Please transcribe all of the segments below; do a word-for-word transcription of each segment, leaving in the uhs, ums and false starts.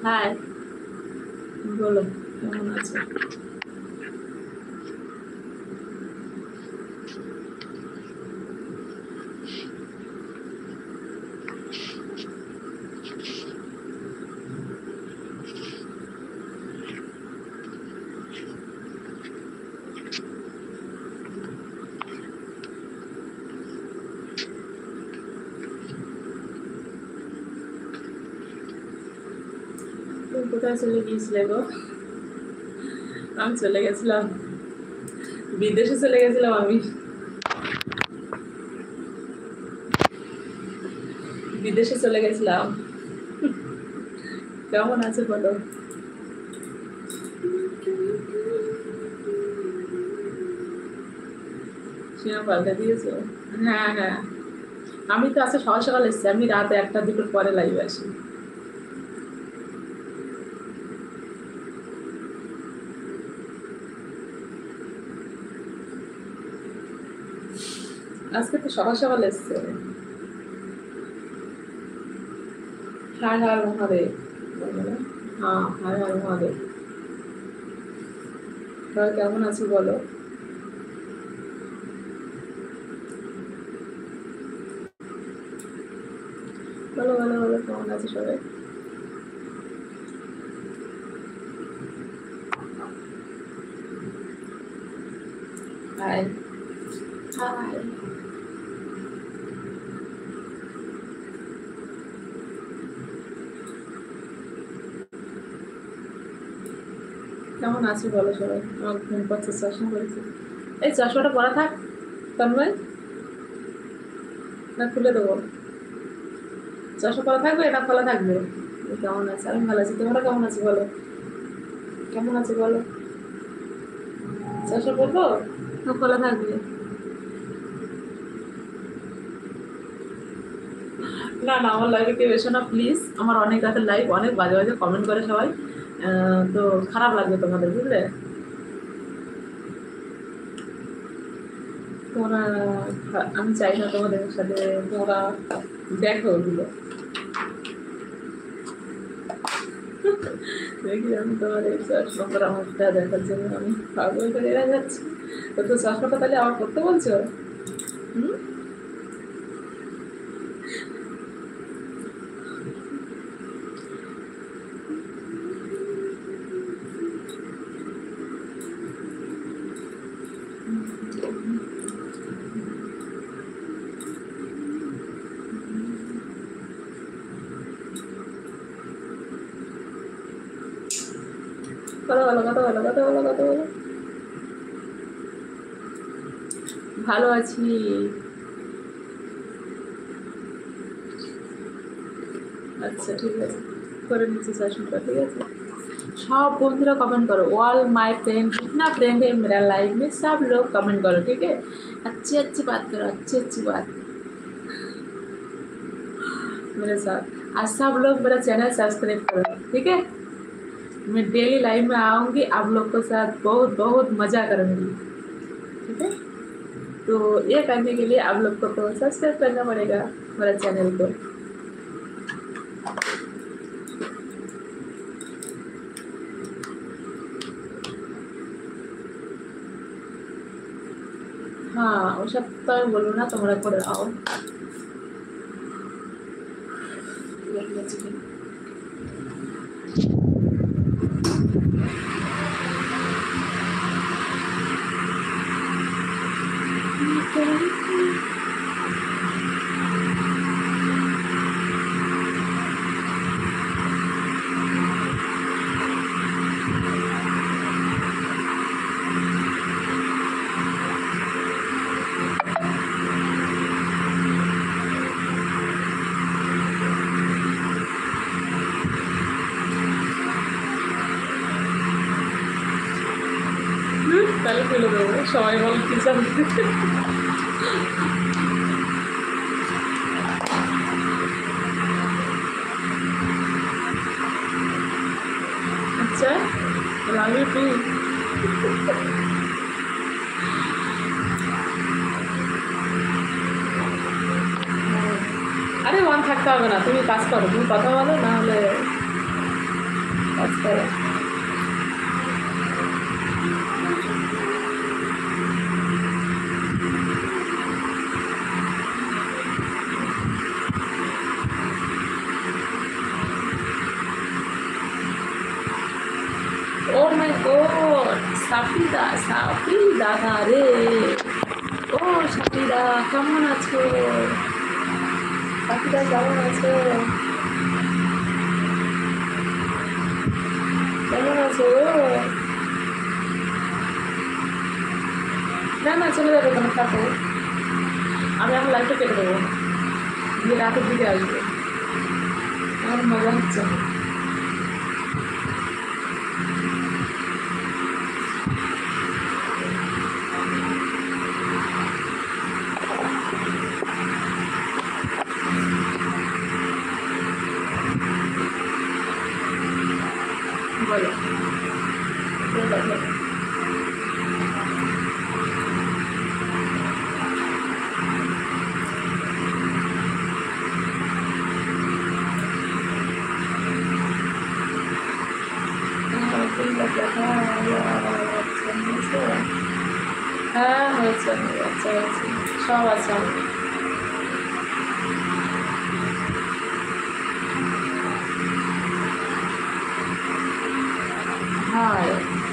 High, বলো কেমন আছো? তুমি কোথায় চলে গিয়েছিলে গো? আমি চলে গেছিলাম, বিদেশে চলে গেছিলাম আমি। বিদেশে চলে গেছিলাম। কেমন আছে বলো? সীমা পাল্টে দিয়েছো? হ্যাঁ হ্যাঁ, আমি তো আজকে সকাল সকাল এসেছি, আমি রাত একটা দুটোর পরে লাইভে আসি। আজকে তো সকাল সকাল এসছে। হায় হায় মহাদেব। হ্যাঁ হায় হায় মহাদেব। সবাই কেমন আছো বলো? বলো বলো বলো কেমন আছে সবাই? Hi hi. কেমন আছো বলো সবাই? আমার ঘুম পাচ্ছে, চশমা পড়েছে। এই চশমাটা পরা থাক তন্ময়, না খুলে দেবো? চশমা পরা থাকবে, এটা খোলা থাকবে। কেমন আছে? আমি ভালো আছি, তোমরা কেমন আছো বলো? কেমন আছে বলো? চশমা পরবো না খোলা থাকবে? না না, আমার লাইভে কেউ এসো না প্লিজ। আমার অনেক রাতের লাইভ, অনেক বাজে বাজে কমেন্ট করে সবাই। আহ, তো খারাপ লাগবে তোমাদের, বুঝলে? তোমরা, আমি চাই না তোমাদের সাথে তোমরা দেখো ওগুলো। দেখি আমি তোমার এই চশমা পরা মুখটা দেখার জন্য আমি পাগল করে এরা যাচ্ছি। তো তো চশমাটা তাহলে আমার করতে বলছো? হুম, কথা বলো কথা বলো কথা বলো কথা বলো। ভালো আছি। আচ্ছা ঠিক আছে, করে নিচ্ছি চশমাটা, ঠিক আছে। सब बंधुरा कमेंट करो, ऑल माय फ्रेंड, जितना फ्रेंड है मेरा लाइफ में सब लोग कमेंट करो, ठीक है? अच्छी अच्छी बात करो, अच्छी अच्छी बात मेरे साथ। आज सब लोग मेरा चैनल सब्सक्राइब करो, ठीक है? मैं डेली लाइव में आऊँगी, आप लोग के साथ बहुत बहुत मज़ा करूँगी, ठीक है? तो ये करने के लिए आप लोग को तो सब्सक्राइब करना पड़ेगा मेरा चैनल को। हाँ, वो सब तो बोलो ना, तुम्हारा করে आओ। তাহলে ফেলে দেবো, সবাই বল কি জানতে। আচ্ছা, লাভ ইউ টু। আরে ওয়ান থাকতে হবে না, তুমি কাজ করো, তুমি কথা বলো, না হলে কাজ করে। ও মাই গড, সাফিদা, সাফি দাদা রে। ও সাফিদা, কেমন আছো? সাফিদা কেমন আছো? কেমন আছো? না না, চলে যাবে, কোনো থাকো। আমি এখন লাইফটা কেটে দেবো, দিয়ে রাতের দিকে আসবো। আমার মজা হচ্ছে। বলো, হ্যাঁ হয়েছে, আচ্ছা হয়েছে, সব আছে। হ্যাঁ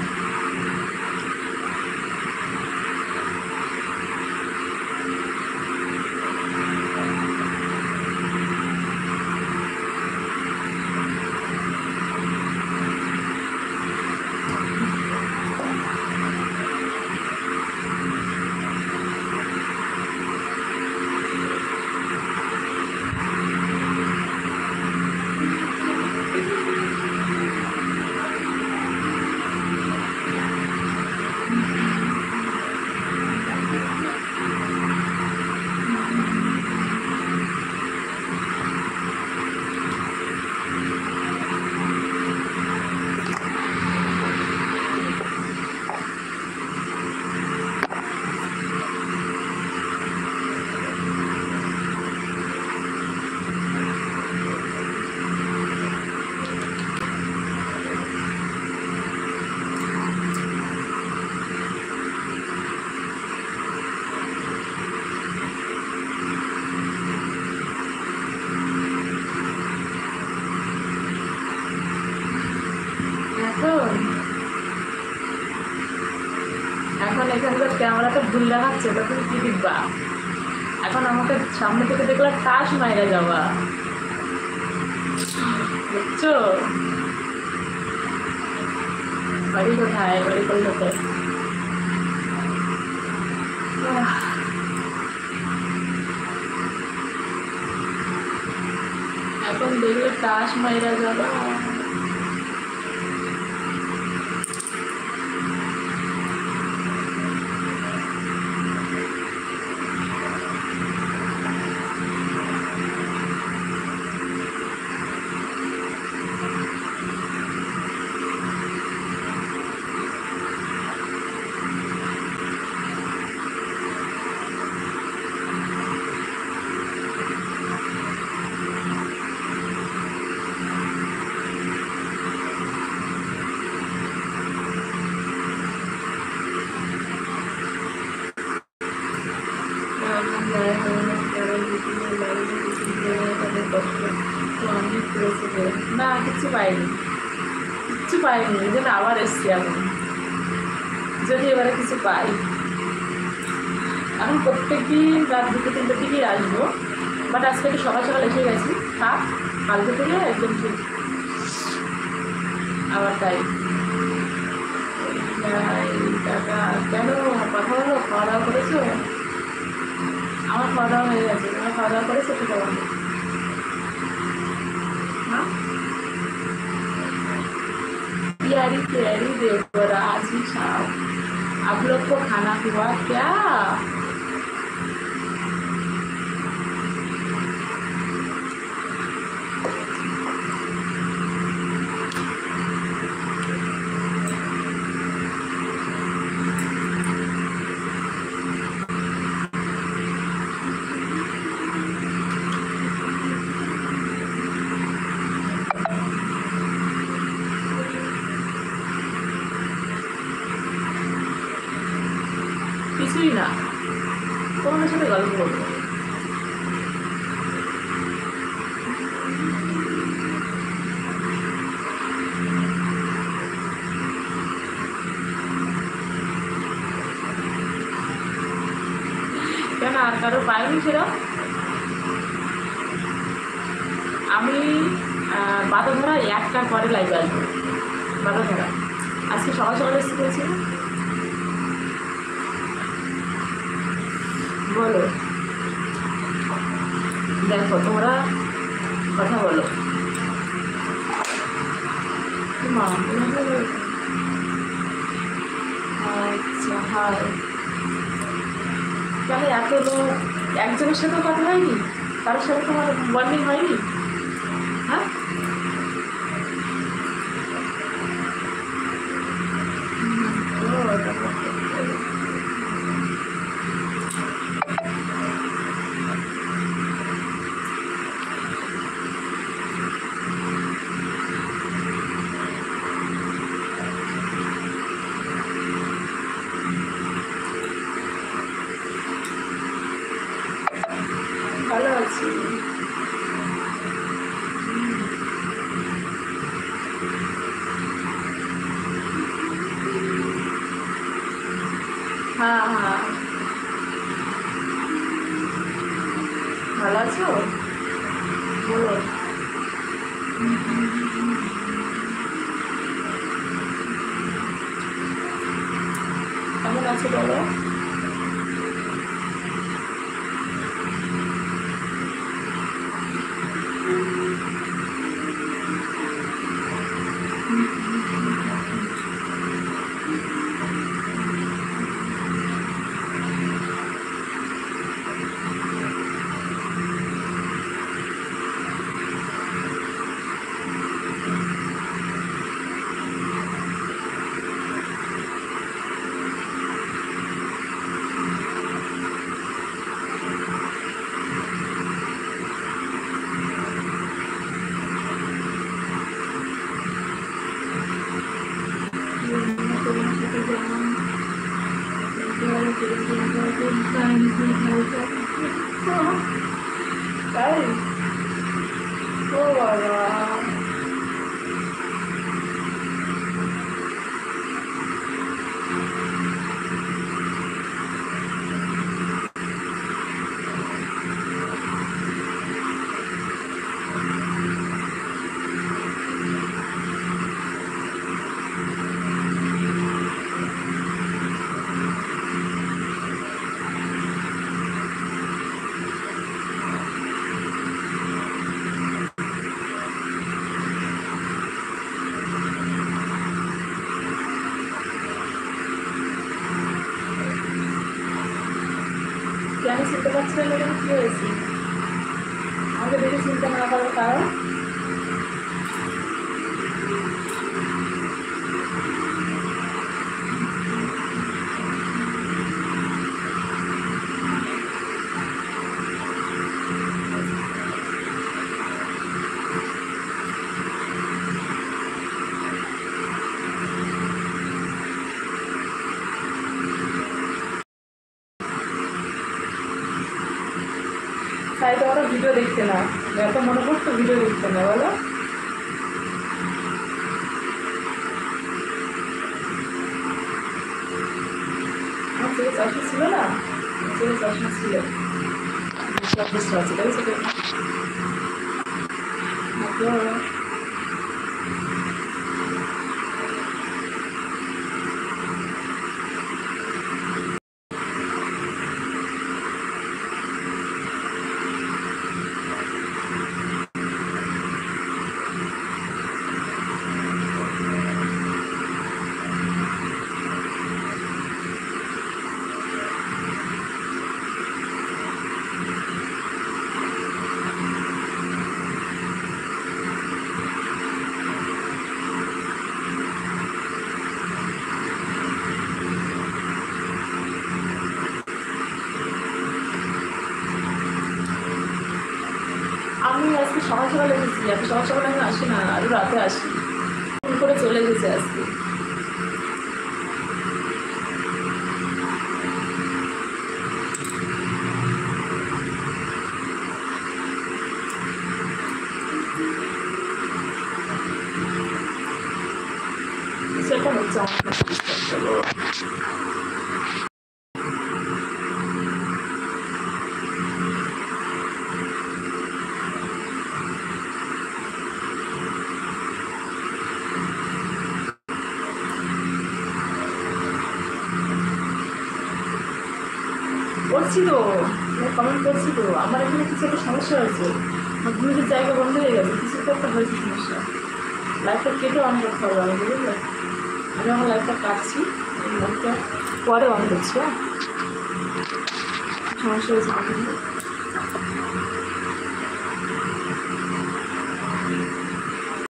এখন এখানকার ক্যামেরাটা ভুল দেখাচ্ছে, তখন কি দিবা? এখন আমাকে সামনে থেকে দেখলে টাস মাইরা যাওয়া, বুঝছো? বাড়ি কোথায়? বাড়ি কলকাতায়। এখন দেখলে টাস মাইরা যাওয়া। না কিচ্ছু পাইনি, কিচ্ছু পাইনি, এই জন্য আবার এসছি এখন, যদি এবারে কিছু পাই। এখন প্রত্যেক দিন রাত দুটো তিনটের দিকেই আসবো, বাট আজকে একটু সকাল সকাল এসে গেছি। থাক, কালকে থেকে একদম ঠিক আবার তাই। টাকা কেন? কথা বলো, খাওয়া দাওয়া করেছো? আমার খাওয়া দাওয়া হয়ে গেছে, তোমার খাওয়া দাওয়া করেছো? সেটা বলো। हाँ प्यारी प्यारी देवराजी साहब, आप लोग को खाना हुआ क्या? কিছুই না, তোমাদের সাথে গল্প করবো। কেন আর কারো পাইনি সেরকম? আমি বাঁধাধরা একটার পরে লাইভ আসবো। বাঁধাধরা আজকে সকাল সকাল এসে করেছি না, বলো দেখো তোমরা কথা বলো। মা আচ্ছা হাই, তাহলে এত লোক একজনের সাথেও কথা হয়নি? কারোর সাথে তোমার বন্ডিং হয়নি? হ্যাঁ ভালো আছি। হ্যাঁ হ্যাঁ ভালো আছো, বলো। কেমন আছো বলো? তাই ও বাবা, আমি চিনতে পারছি না কি হয়েছে? আমাকে দেখে চিন্তা না করার কারণ? তাই তো ওরা ভিডিও দেখছে না, এত মনে করতো ভিডিও দেখছে না, বলো। আমার ছেলে চশমা ছিল না, ছেলে চশমা ছিল, চশমা আছে তাই সেটা আমি আজকে সকাল সকাল এসেছি, এত সকাল সকাল আমি আসি না, আরও রাতে আসি, ফোন করে চলে এসেছে আজকে। করছে আমার কাছে ডিস্টার্ব করবো। করছি তো, কমেন্ট করছি তো। আমার এখানে কিছু একটা সমস্যা হয়েছে, আমার গ্রুপের জায়গা বন্ধ হয়ে গেছে, কিছু তো একটা হয়েছে সমস্যা। লাইফটা কেটে অন করতে হবে আমি, বুঝলে? আমি আমার লাইফটা কাটছি, লাইফটা পরে অন করছি। হ্যাঁ, সমস্যা হয়েছে।